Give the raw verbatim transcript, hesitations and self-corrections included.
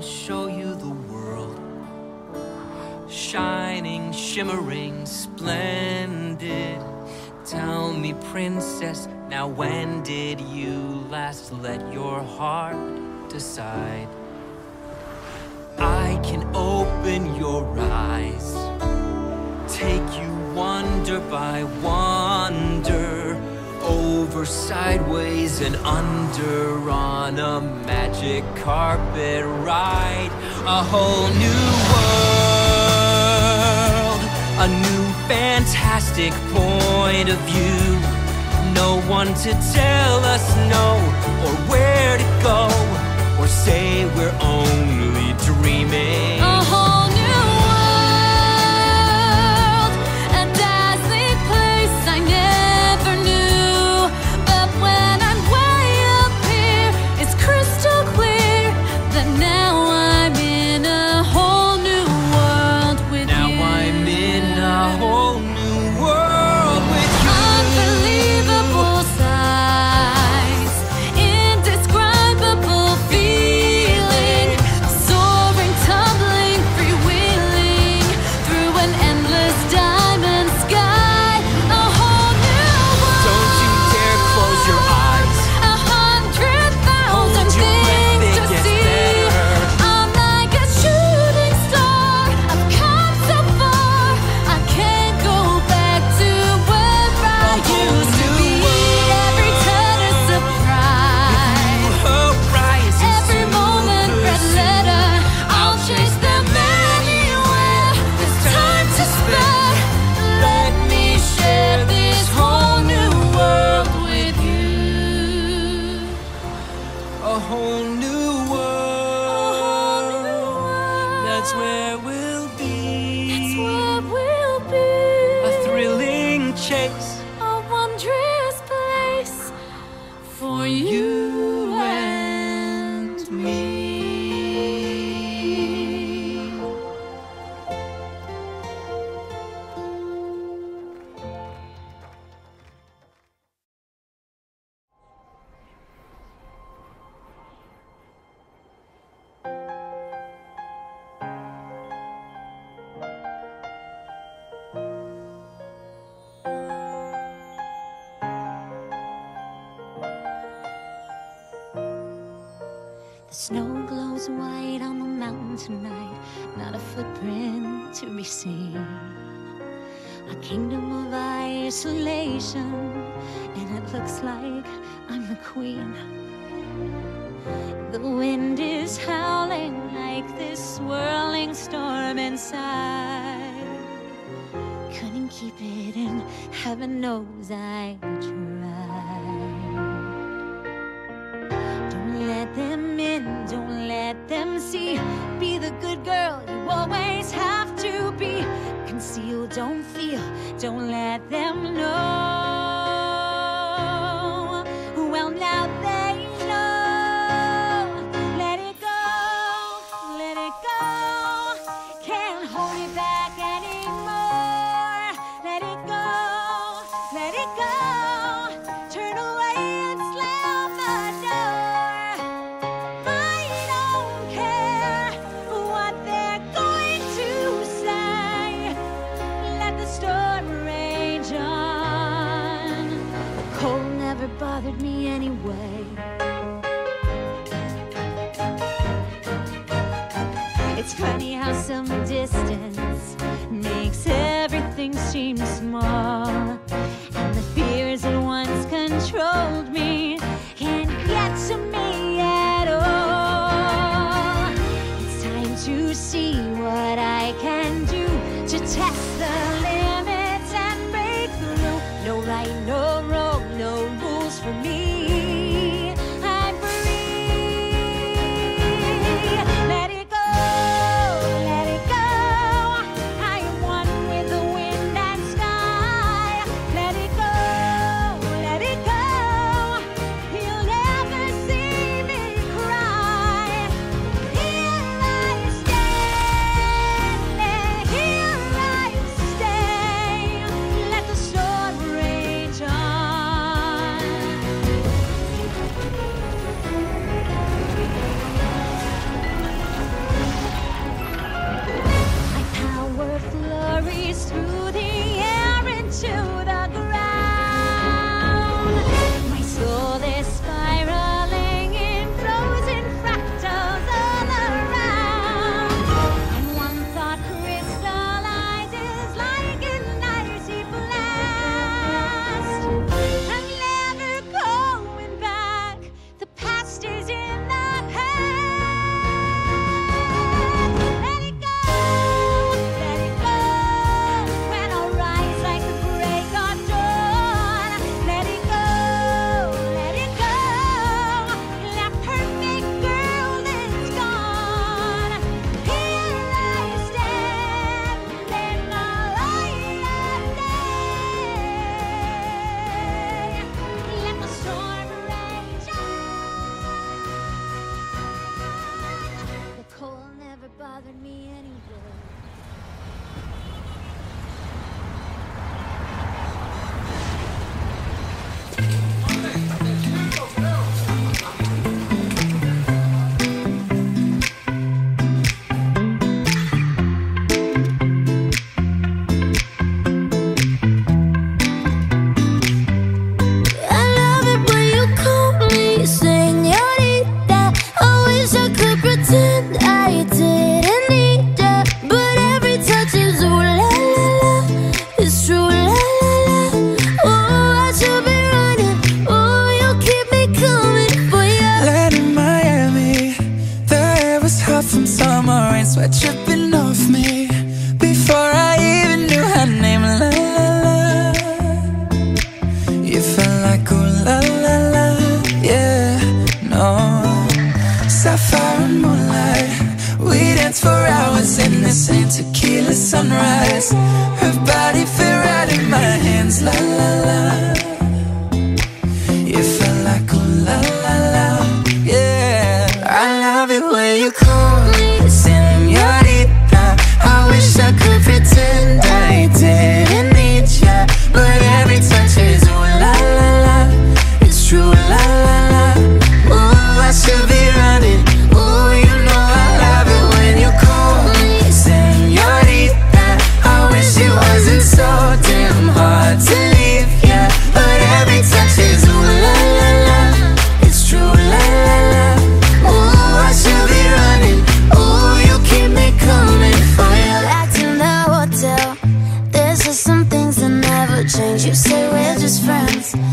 show you the world. Shining, shimmering, splendid. Tell me, princess, now when did you last let your heart decide? I can open your eyes, take you wonder by wonder, over, sideways, and under, on a magic carpet ride. A whole new world, a new fantastic point of view. No one to tell us no, or where to go, or say we're only dreaming. A whole new world, a dazzling place I never knew. But when I'm way up here, it's crystal clear that now I'm in a whole new world with Now you. I'm in a whole new world with you. Unbelievable sights, indescribable feeling, soaring, tumbling, freewheeling through an endless diamond sky. A whole new world. Don't you dare close your eyes. A hundred Hold thousand your breath, things it to gets see. better. I'm like a shooting star. I've come so far. I can't go back to where I whole used to new be. world. Every turn a surprise. Horizons Every to moment, red pursue. letter. I'll chase them anywhere. There's time to spare. Let me share this whole new world with you. A whole new world. That's where we'll be. That's where we'll be. A thrilling chase A wondrous place for you and me. The snow glows white on the mountain tonight, not a footprint to be seen. A kingdom of isolation, and it looks like I'm the queen. The wind is howling like this swirling storm inside. Couldn't keep it in, heaven knows I tried. Don't let them in, don't let them see. Be the good girl you always have to be. Conceal, don't feel, don't let them know. Well, now they know. Let it go, let it go. Can't hold it back anymore. Let it go, let it go. Turn away and slam the door. I don't care what they're going to say. Let the storm rage on. The cold never bothered me anyway. It's funny how some distance makes everything seem small. And the fears that once controlled me can't get to me at all. It's time to see what I can do to test the limits and break through. No right, no wrong, no rules for me. I'm free. Let it go, let it go. I am one with the wind and sky. Let it go, let it go. You'll never see me cry. Here I stand, here I stand. till the sunrise. Her body fit right in my hands, la la la. It felt like oh la la la, yeah. I love it when you call me señorita. I wish I could pretend I didn't need ya, but every touch is ooh la la la. It's true la la la. Ooh, I should be running. Ooh, you know I love it when you call me señorita. I wish it wasn't so damn hard to leave ya, but every touch is ooh la la la. It's true la la la. Ooh, I should be running. Ooh, you keep me coming for you. Back in the hotel, there's just some things that never change. You say we're just friends,